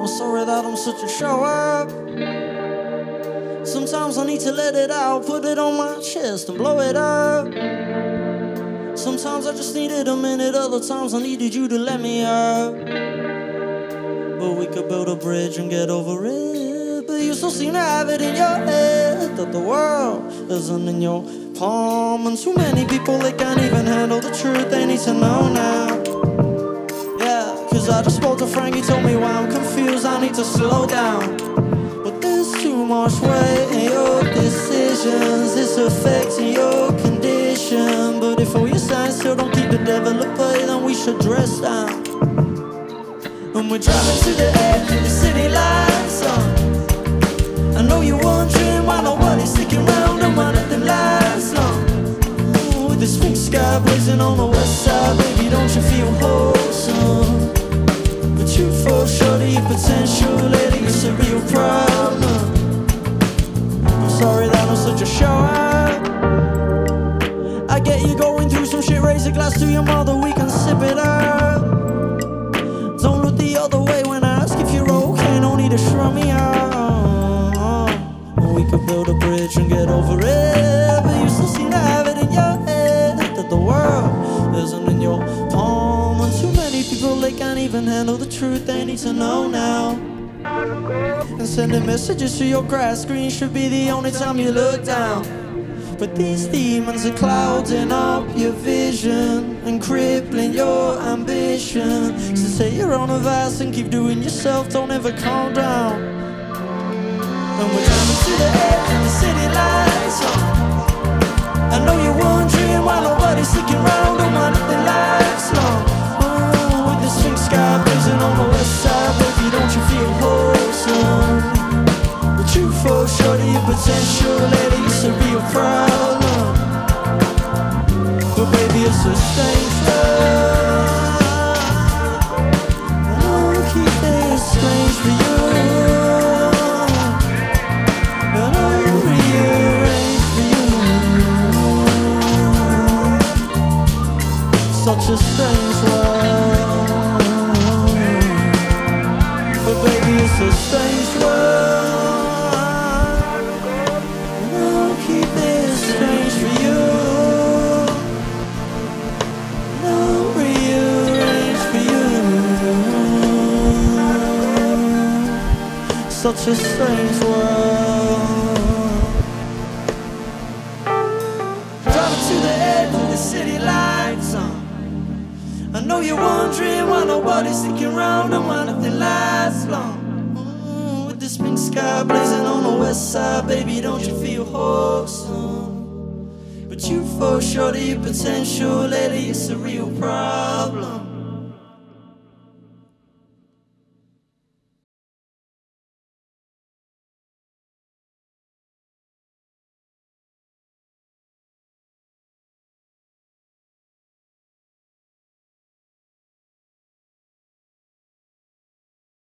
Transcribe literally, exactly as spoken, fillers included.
I'm sorry that I'm such a show up. Sometimes I need to let it out, put it on my chest and blow it up. Sometimes I just needed a minute, other times I needed you to let me up. But we could build a bridge and get over it. But you still seem to have it in your head that the world isn't in your palm. And too many people, they can't even handle the truth. They need to know now. Yeah, cause I just spoke to Frank, he told me why I'm confused, I need to slow down. But there's too much weight in your decisions, it's affecting your condition. But if all you stand still don't keep the devil at bay, then we should dress down. When we're driving to the edge of the city lights on, I know you're wondering why nobody's sticking around and why nothing lasts long. Ooh, with the spring sky blazing on the west side, baby, don't you feel wholesome? But you fall short of your potential, lady, it's a real problem. I'm sorry that I'm such a show-up. I get you going through some shit, raise a glass to your mother, we can sip it up. Don't look the other way when I ask if you're okay, no need to shrug me out. We could build a bridge and get over it, but you still seem to have it in your head that the world isn't in your palm. And too many people, they can't even handle the truth, they need to know now. And sending messages to your grass screen should be the only time you look down. But these demons are clouding up your vision and crippling your ambition. So say you're on a vast and keep doing yourself, don't ever calm down. And we're driving to the edge of the city lights on. I know you're wondering why nobody's sticking around and why nothing lasts long. Oh, with the spring sky blazing on the west side, baby, don't you feel wholesome? But you fall short of your potential, lady, it's a real problem. But baby, it's a strange love. I'll keep it strange for you. Such a strange world, but baby, it's a strange world. And I'll keep it strange for you. And I'll rearrange for you. Such a strange world. Driving to the edge of the city lights on. I know you're wondering why nobody's sticking around and why nothing lasts long. Mm, with the spring sky blazing on the west side, baby, don't you feel wholesome? But you fall short of your potential, lady, it's a real problem.